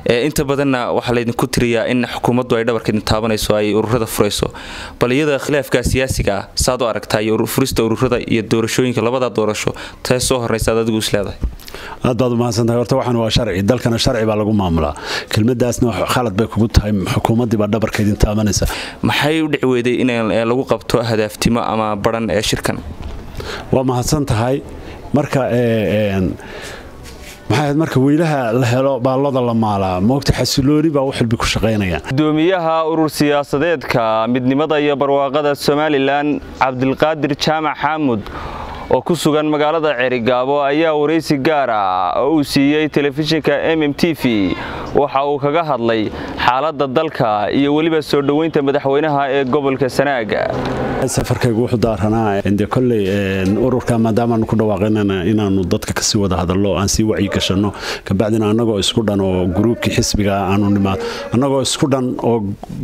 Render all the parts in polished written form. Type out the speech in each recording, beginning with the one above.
inta badanna waxa la idinku tiriyaa in xukuumaddu ay dhabarka taabanayso ay ururada furayso bal iyada khilaafka siyaasiga saad u aragtay furista ururada iyo doorashooyinka labada doorasho taas soo horeysa adigu isleedahay aad baad u mahadsantahay horta waxaan waa sharci dalkana sharci baa lagu maamulaa kelmadaasna khalad bay kugu tahay xukuumadii baa dhabarka taabanaysa maxay u dhici weeday in lagu qabto hadaftimo ama baran ee shirkan waa mahadsantahay marka marka weylaha la helo baalada la maalaa moogta xasilooni baa wax walba ku shaqeynaya gudoomiyaha urur siyaasadeedka midnimada iyo barwaaqada Soomaaliland Cabdilqaadir Jaamac Xamuud oo ku sugan magaalada Ceerigaabo ayaa wareysi gaar ah oo uu siiyay telefishinka MMTV waxa uu kaga hadlay xaaladda dalka iyo waliba soo dhaweynta madaxweynaha ee gobolka Sanaaga safarkaygu wuxuu daaranaa inda kulay ururka maadaama aan ku dhawaaqaynana inaanu dadka ka sii wada hadallo aan sii wacyi gashano ka bacdina anagoo isku dhan oo groupkii xisbiga aanu nimaad anagoo isku dhan oo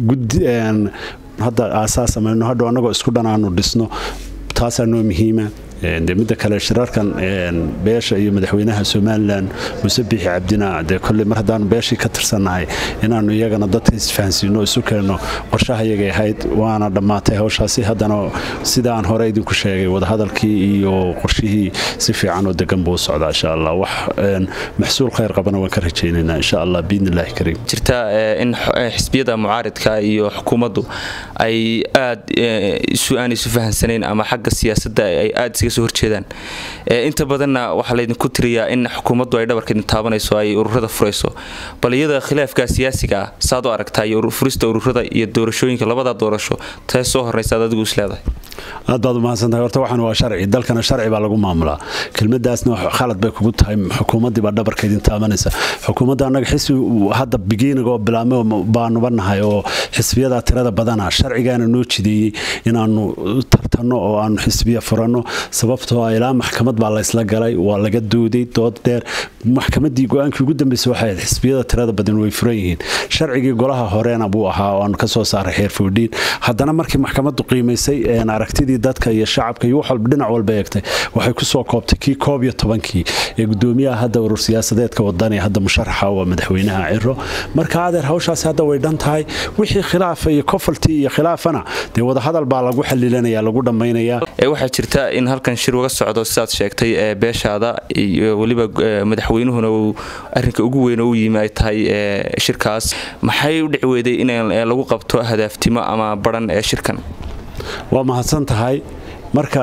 hadda aasaas sameeyno hadda anagoo isku dhan aanu dhisno taas aanu muhiima midda kale shirarkan beesha iyo madaxweynaha Soomaaliland Muuse Biixi Cabdina kulli mar hadaan beeshii ka tirsanahay inaanu iyagana dadka isfahansiino isu keeno qorshaha iyaga ahayd waana dhamaatay hawshaasi haddana sida aan hore idinku sheegay wada hadalkii iyo qorshihii si fiican oo degan buu socdaa insha Allah wax maxsuul khayr qabana waan ka rajaynaynaa insha Allah biidnillaahi kariim jirta in xisbiyada mucaaradka iyo xukuumaddu ay aad isu fahansaneen ama xagga siyaasadda ay aad soo horjeedaan inta badanna waxa la idinku tiriyaa in xukuumaddu ay dhabarka taabanayso ay ururada furayso bal iyada khilaafka siyaasiga saad u aragtay furista ururada iyo doorashooyinka labada doorasho taas soo horeysa adigu isleedahay aad baad u mahadsantahay horta waxaan waa sharci dalkana sharci baa lagu maamulaa kelmadaasna khalad bay kugu tahay xukuumadii baa dhabarka taabanaysa xukuumadda anaga xisbi hadda beginning oo bilaamo baanu banahay oo xisbiyada tirada badana sharcigaana noo jideeyay inaanu tartano oo aanu xisbiya furano sababtoo ah ilaa maxkamad baa la isla galay waa laga dooday dood dheer maxkamadii go'aankii ugu dambeysay waxay xisbiyada tirada badan way furan yihiin sharcigii golaha horeena buu ahaa oo aan ka soo saaray xeer foodin haddana markii maxkamaddu qiimeysay aragtidii dadka iyo shacabka iyo wax walba dhinac walba eegtay waxay ku soo koobtay kii 11kii ee gudoomiyaha hadda urur siyaasadeedka wadani hadda musharaxa waa madaxweynaha Ciro marka adeer hawshaas hadda way dhan tahay wixii khilaaf iyo kofalti iyo khilaafana de wada hadal baa lagu xalilanaya lagu dhameynaya waxa jirta in halkan shir uga socdo sidaad sheegtay beeshaada iyo waliba madaxweynuhuna uu arrinka ugu weyn oo yimid tahay shirkaas maxay u dhici weeday in lagu qabto hadaftimo ama baran ee shirkan waa mahadsantahay marka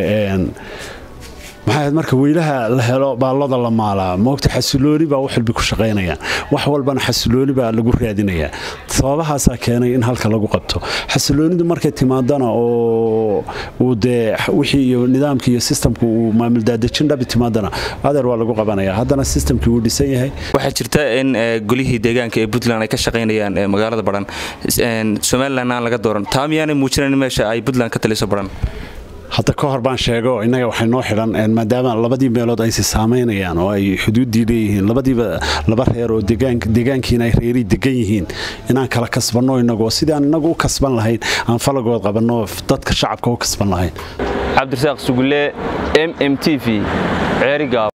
marka weylaha la helo baalada la maalaa moogta xasilooni baa wax walba ku shaqeynaya wax walbana xasilooni baa lagu raadinaya sababahaas keenay in halka lagu qabto xasiloonidu markay timaadana oo wixii iyo nidaamkii iyo systemku uu maamul daadajin dhab timaadana adeer waa lagu qabanaya haddana systemkii uu dhisan yahay waxa jirta in golihii deegaanka ee Puntland ay ka shaqeynayaan magaalada Baran Soomaaliland aan laga dooran taamiyana muujinayaan meesha ay Puntland ka taliso Baran hadda ka hor baan sheego inaga waxay noo xidhan maadaama labadii meelood ay saameynayaan oo ay xuduudii leeyihiin laba reer oo deegaankiina ay reeri degan yihiin inaan kala kasbanno inagu sidaan inagu u kasban lahayn aan falagood qabanno dadka shacabka u kasban lahayn Cabdirasaaq Sugulle MMTV Ceerigaabo